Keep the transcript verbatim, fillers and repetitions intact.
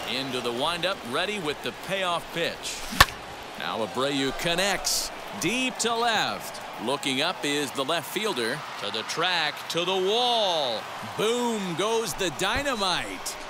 Into the windup, ready with the payoff pitch. Now Abreu connects deep to left. Looking up is the left fielder. To the track, to the wall. Boom goes the dynamite.